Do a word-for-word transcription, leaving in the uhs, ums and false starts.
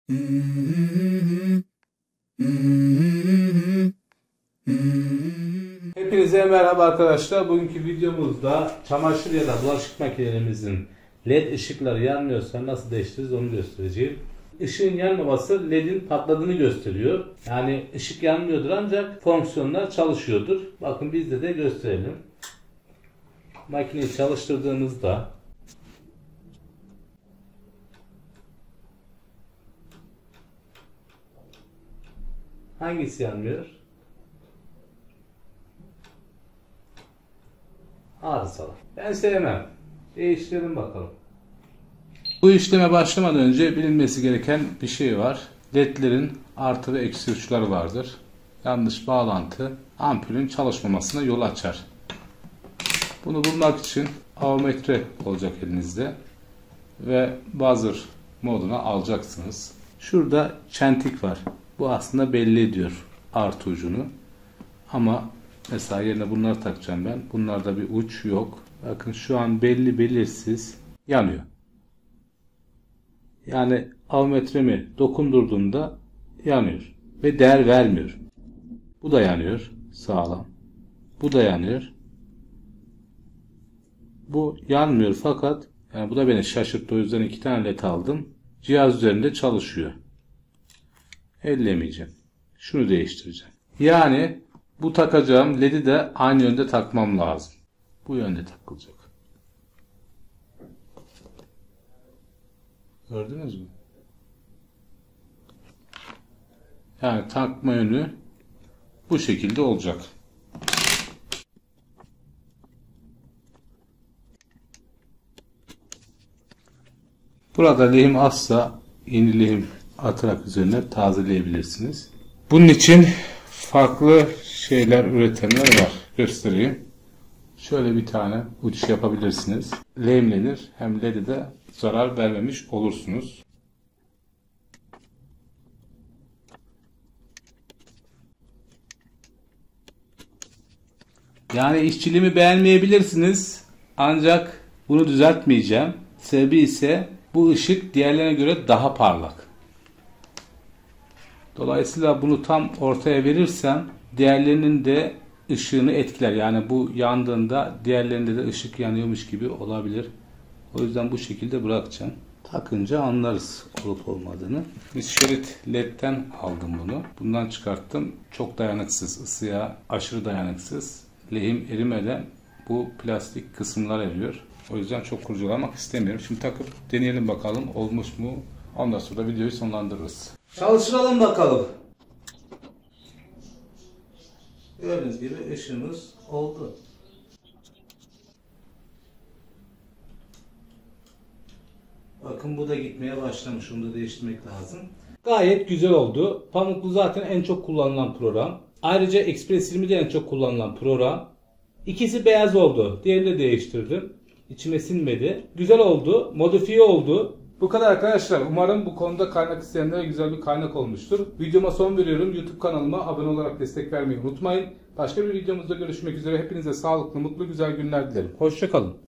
Hepinize merhaba arkadaşlar. Bugünkü videomuzda çamaşır ya da bulaşık makinelerimizin led ışıkları yanmıyorsa nasıl değiştiririz onu göstereceğim. Işığın yanmaması ledin patladığını gösteriyor. Yani ışık yanmıyordur ancak fonksiyonlar çalışıyordur. Bakın bizde de gösterelim. Makineyi çalıştırdığımızda hangisi yanmıyor? Arızalı. Ben sevmem. Değiştirelim bakalım. Bu işleme başlamadan önce bilinmesi gereken bir şey var. Ledlerin artı ve eksi uçları vardır. Yanlış bağlantı ampulün çalışmamasına yol açar. Bunu bulmak için avometre olacak elinizde ve buzzer moduna alacaksınız. Şurada çentik var. Bu aslında belli ediyor artı ucunu. Ama mesela yerine bunları takacağım ben. Bunlarda bir uç yok. Bakın şu an belli belirsiz yanıyor. Yani avometremi dokundurduğumda yanıyor. Ve değer vermiyor. Bu da yanıyor. Sağlam. Bu da yanıyor. Bu yanmıyor fakat yani bu da beni şaşırttı. O yüzden iki tane led aldım. Cihaz üzerinde çalışıyor. Ellemeyeceğim. Şunu değiştireceğim. Yani bu takacağım ledi de aynı yönde takmam lazım. Bu yönde takılacak. Gördünüz mü? Yani takma yönü bu şekilde olacak. Burada lehim azsa yeni lehim atarak üzerine tazeleyebilirsiniz. Bunun için farklı şeyler üretenler var. Göstereyim. Şöyle bir tane uç yapabilirsiniz. Lehimlenir. Hem ledi de zarar vermemiş olursunuz. Yani işçiliğimi beğenmeyebilirsiniz. Ancak bunu düzeltmeyeceğim. Sebebi ise bu ışık diğerlerine göre daha parlak. Dolayısıyla bunu tam ortaya verirsem diğerlerinin de ışığını etkiler. Yani bu yandığında diğerlerinde de ışık yanıyormuş gibi olabilir. O yüzden bu şekilde bırakacağım. Takınca anlarız olup olmadığını. Biz şerit ledden aldım bunu. Bundan çıkarttım. Çok dayanıksız. Isıya aşırı dayanıksız. Lehim erimeden bu plastik kısımlar eriyor. O yüzden çok kurcalamak istemiyorum. Şimdi takıp deneyelim bakalım olmuş mu? Ondan sonra videoyu sonlandırırız. Çalıştıralım bakalım. Gördüğünüz gibi ışığımız oldu. Bakın bu da gitmeye başlamış. Onu da değiştirmek lazım. Gayet güzel oldu. Pamuklu zaten en çok kullanılan program. Ayrıca Express yirmi de en çok kullanılan program. İkisi beyaz oldu. Diğerini de değiştirdim. İçime sinmedi. Güzel oldu. Modifiye oldu. Bu kadar arkadaşlar. Umarım bu konuda kaynak isteyenlere güzel bir kaynak olmuştur. Videoma son veriyorum. YouTube kanalıma abone olarak destek vermeyi unutmayın. Başka bir videomuzda görüşmek üzere. Hepinize sağlıklı, mutlu, güzel günler dilerim. Hoşça kalın.